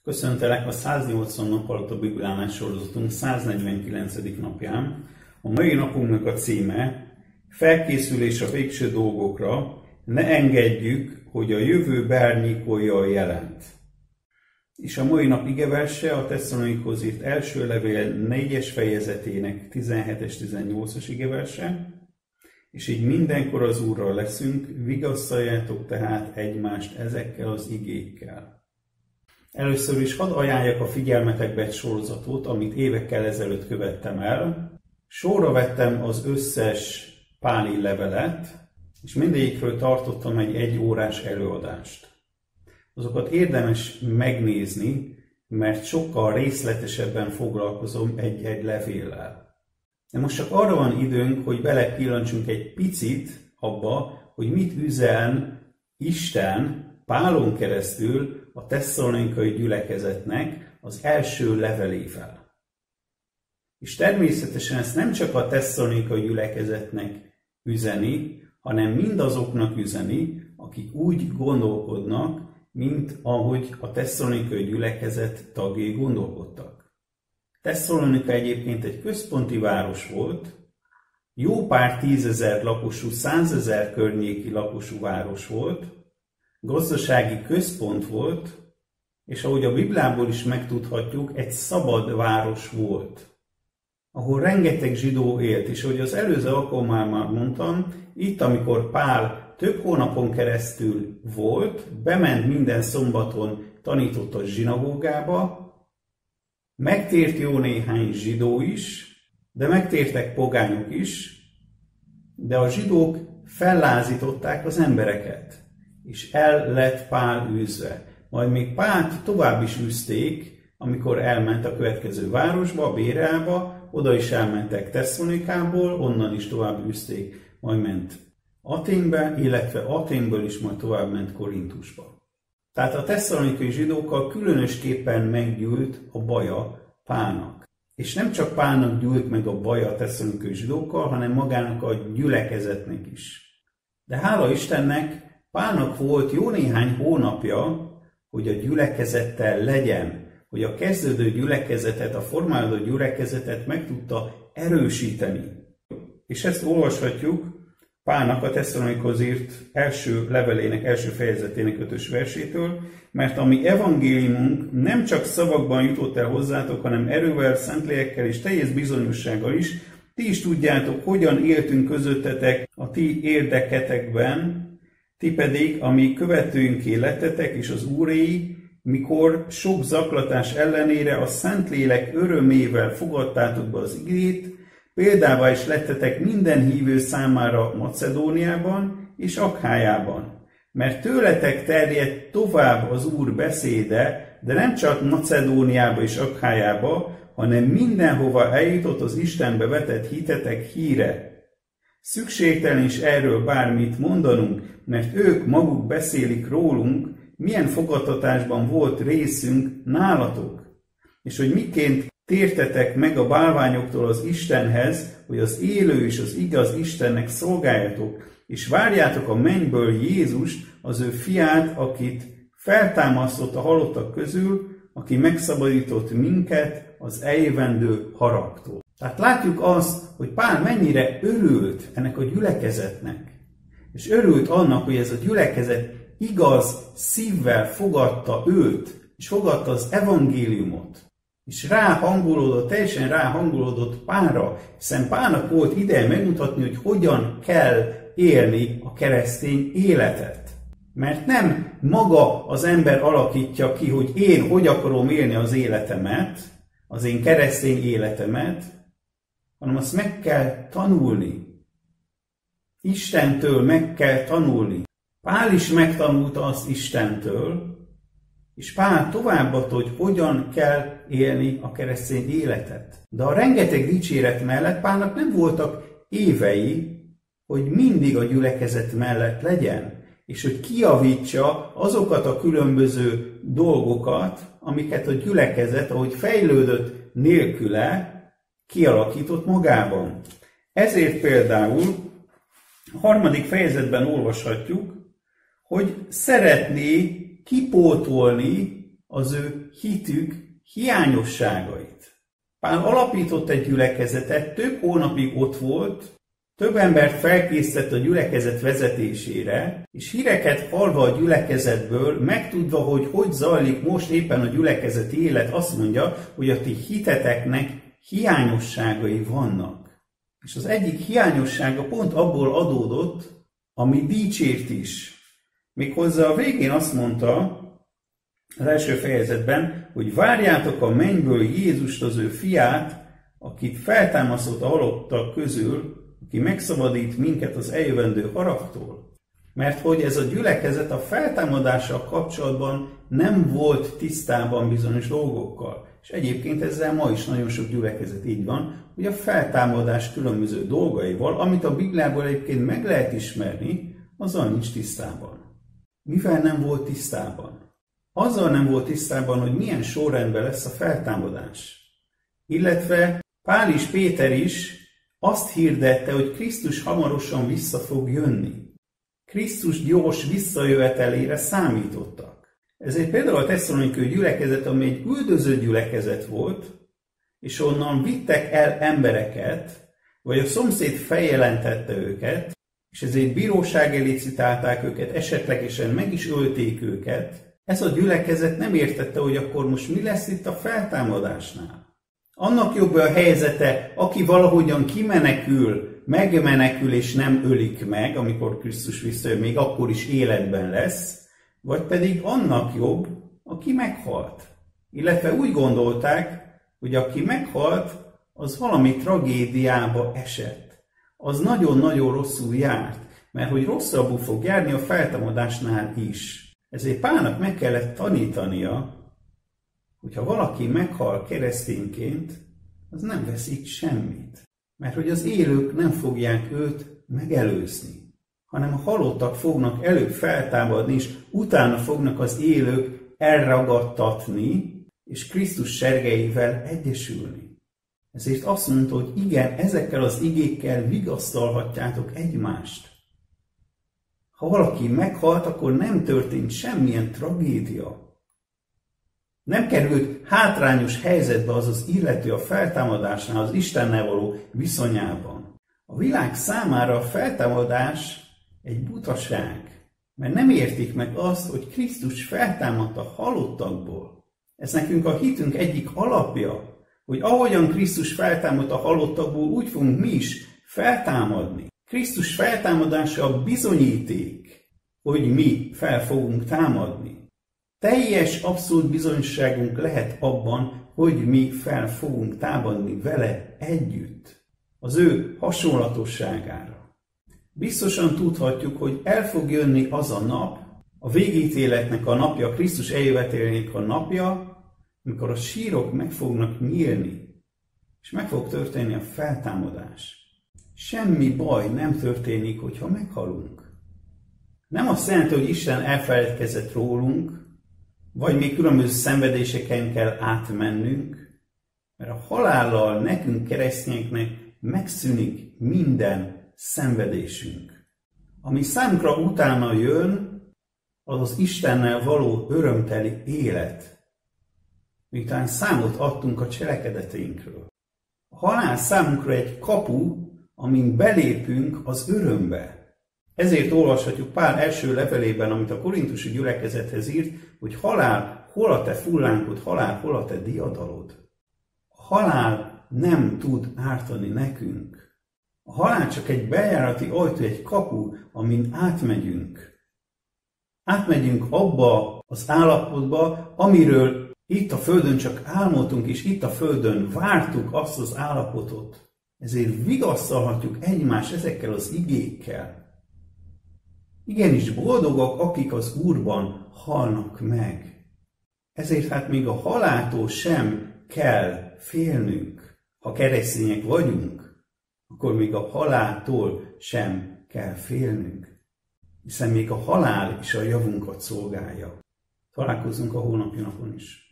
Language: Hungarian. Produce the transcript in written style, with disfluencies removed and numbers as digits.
Köszöntelek a 180 nap alatt a Bibliánál sorozatunk 149. napján. A mai napunknak a címe Felkészülés a végső dolgokra, ne engedjük, hogy a jövő beárnyékolja a jelent. És a mai nap igeverse a Tesszalonikóhoz írt első levél 4. fejezetének 17-es, 18-as igeverse, és így mindenkor az Úrral leszünk, vigasztaljátok tehát egymást ezekkel az igékkel. Először is hadd ajánljak a figyelmetekbe egy sorozatot, amit évekkel ezelőtt követtem el. Sorra vettem az összes páli levelet, és mindegyikről tartottam egy 1 órás előadást. Azokat érdemes megnézni, mert sokkal részletesebben foglalkozom egy-egy levéllel. De most csak arra van időnk, hogy belepillantsunk egy picit abba, hogy mit üzen Isten Pálon keresztül a tesszalonikai gyülekezetnek az első levelével. És természetesen ezt nem csak a tesszalonikai gyülekezetnek üzeni, hanem mindazoknak üzeni, akik úgy gondolkodnak, mint ahogy a tesszalonikai gyülekezet tagjai gondolkodtak. Tesszalonika egyébként egy központi város volt, jó pár 10 000 lakosú, 100 000 környéki lakosú város volt, gazdasági központ volt, és ahogy a Bibliából is megtudhatjuk, egy szabad város volt, ahol rengeteg zsidó élt, és ahogy az előző alkalommal már mondtam, itt, amikor Pál több hónapon keresztül volt, bement minden szombaton, tanított a zsinagógába, megtért jó néhány zsidó is, de megtértek pogányok is, de a zsidók fellázították az embereket, és el lett Pál űzve. Majd még Pált tovább is űzték, amikor elment a következő városba, Béreába, oda is elmentek Tesszalonikából, onnan is tovább űzték, majd ment Athénbe, illetve Athénből is majd tovább ment Korintusba. Tehát a tesszalonikai zsidókkal különösképpen meggyűlt a baja Pálnak. És nem csak Pálnak gyűlt meg a baja a tesszalonikai zsidókkal, hanem magának a gyülekezetnek is. De hála Istennek, Pálnak volt jó néhány hónapja, hogy a gyülekezettel legyen, hogy a kezdődő gyülekezetet, a formálódó gyülekezetet meg tudta erősíteni. És ezt olvashatjuk Pálnak a Tesszalonikóhoz írt első levelének, első fejezetének 5. versétől, mert a mi evangéliumunk nem csak szavakban jutott el hozzátok, hanem erővel, szentlélekkel és teljes bizonyossággal is. Ti is tudjátok, hogyan éltünk közöttetek a ti érdeketekben, ti pedig, ami követőinké lettetek, és az Úréi, mikor sok zaklatás ellenére a Szentlélek örömével fogadtátok be az igét, példává is lettetek minden hívő számára Macedóniában és Akhájában. Mert tőletek terjedt tovább az Úr beszéde, de nem csak Macedóniába és Akhájába, hanem mindenhova eljutott az Istenbe vetett hitetek híre. Szükségtelen is erről bármit mondanunk, mert ők maguk beszélik rólunk, milyen fogadtatásban volt részünk nálatok, és hogy miként tértetek meg a bálványoktól az Istenhez, hogy az élő és az igaz Istennek szolgáljatok, és várjátok a mennyből Jézust, az ő fiát, akit feltámasztott a halottak közül, aki megszabadított minket az eljövendő haragtól. Tehát látjuk azt, hogy Pál mennyire örült ennek a gyülekezetnek, és örült annak, hogy ez a gyülekezet igaz szívvel fogadta őt, és fogadta az evangéliumot, és teljesen ráhangolódott Pálra, hiszen Pálnak volt ideje megmutatni, hogy hogyan kell élni a keresztény életet. Mert nem maga az ember alakítja ki, hogy én hogy akarom élni az életemet, az én keresztény életemet, hanem azt meg kell tanulni. Istentől meg kell tanulni. Pál is megtanulta azt Istentől, és Pál továbbadta, hogy hogyan kell élni a keresztény életet. De a rengeteg dicséret mellett Pálnak nem voltak évei, hogy mindig a gyülekezet mellett legyen, és hogy kijavítsa azokat a különböző dolgokat, amiket a gyülekezet, ahogy fejlődött nélküle, kialakított magában. Ezért például a 3. fejezetben olvashatjuk, hogy szeretné kipótolni az ő hitük hiányosságait. Pál alapított egy gyülekezetet, több hónapig ott volt, több embert felkészített a gyülekezet vezetésére, és híreket hallva a gyülekezetből, megtudva, hogy zajlik most éppen a gyülekezeti élet, azt mondja, hogy a ti hiteteknek hiányosságai vannak. És az egyik hiányossága pont abból adódott, ami dicsért is. Méghozzá a végén azt mondta, az első fejezetben, hogy várjátok a mennyből Jézust, az ő fiát, akit feltámasztott a halottak közül, aki megszabadít minket az eljövendő haragtól. Mert hogy ez a gyülekezet a feltámadással kapcsolatban nem volt tisztában bizonyos dolgokkal. És egyébként ezzel ma is nagyon sok gyülekezet így van, hogy a feltámadás különböző dolgaival, amit a Bibliából egyébként meg lehet ismerni, azzal nincs tisztában. Mivel nem volt tisztában? Azzal nem volt tisztában, hogy milyen sorrendben lesz a feltámadás. Illetve Pál és Péter is azt hirdette, hogy Krisztus hamarosan vissza fog jönni. Krisztus gyors visszajövetelére számítottak. Ezért például a tesszalonikai gyülekezet, ami egy üldöző gyülekezet volt, és onnan vittek el embereket, vagy a szomszéd feljelentette őket, és ezért bíróság elé citálták őket, esetlegesen meg is ölték őket. Ez a gyülekezet nem értette, hogy akkor most mi lesz itt a feltámadásnál. Annak jobb a helyzete, aki valahogyan kimenekül, megmenekül és nem ölik meg, amikor Krisztus visszajön, még akkor is életben lesz, vagy pedig annak jobb, aki meghalt. Illetve úgy gondolták, hogy aki meghalt, az valami tragédiába esett. Az nagyon-nagyon rosszul járt, mert hogy rosszabbul fog járni a feltámadásnál is. Ezért Pálnak meg kellett tanítania, hogyha valaki meghal keresztényként, az nem veszít semmit. Mert hogy az élők nem fogják őt megelőzni, hanem a halottak fognak előbb feltámadni, és utána fognak az élők elragadtatni, és Krisztus sergeivel egyesülni. Ezért azt mondta, hogy igen, ezekkel az igékkel vigasztalhatjátok egymást. Ha valaki meghalt, akkor nem történt semmilyen tragédia. Nem került hátrányos helyzetbe az illető a feltámadásnál, az Istennel való viszonyában. A világ számára a feltámadás egy butaság, mert nem értik meg azt, hogy Krisztus feltámadt a halottakból. Ez nekünk a hitünk egyik alapja, hogy ahogyan Krisztus feltámadt a halottakból, úgy fogunk mi is feltámadni. Krisztus feltámadása a bizonyíték, hogy mi fel fogunk támadni. Teljes, abszolút bizonyosságunk lehet abban, hogy mi fel fogunk támadni vele együtt, az ő hasonlatosságára. Biztosan tudhatjuk, hogy el fog jönni az a nap, a végítéletnek a napja, Krisztus eljövetelének a napja, amikor a sírok meg fognak nyílni, és meg fog történni a feltámadás. Semmi baj nem történik, hogyha meghalunk. Nem azt jelenti, hogy Isten elfeledkezett rólunk, vagy még különböző szenvedéseken kell átmennünk, mert a halállal nekünk keresztényeknek megszűnik minden szenvedésünk. Ami számunkra utána jön, az az Istennel való örömteli élet, miután számot adtunk a cselekedeteinkről. A halál számunkra egy kapu, amin belépünk az örömbe. Ezért olvashatjuk Pál első levelében, amit a korintusi gyülekezethez írt, hogy halál, hol a te fullánkod, halál, hol a te diadalod. A halál nem tud ártani nekünk. A halál csak egy bejárati ajtó, egy kapu, amin átmegyünk. Átmegyünk abba az állapotba, amiről itt a földön csak álmodtunk, és itt a földön vártuk azt az állapotot. Ezért vigasztalhatjuk egymást ezekkel az igékkel. Igenis boldogak, akik az Úrban halnak meg. Ezért hát még a haláltól sem kell félnünk. Ha keresztények vagyunk, akkor még a haláltól sem kell félnünk. Hiszen még a halál is a javunkat szolgálja. Találkozunk a holnapi napon is.